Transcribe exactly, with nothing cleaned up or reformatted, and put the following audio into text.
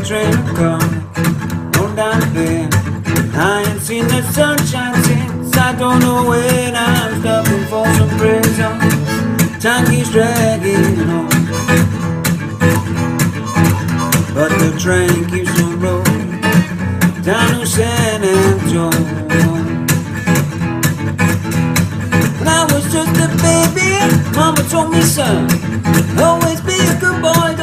train will come on down there. I ain't seen the sunshine since I don't know when. I'm stuck in Folsom prison, time keeps dragging on, but the train keeps on rolling down to San Antonio. When I was just a baby, Mama told me, son, always be a good boy.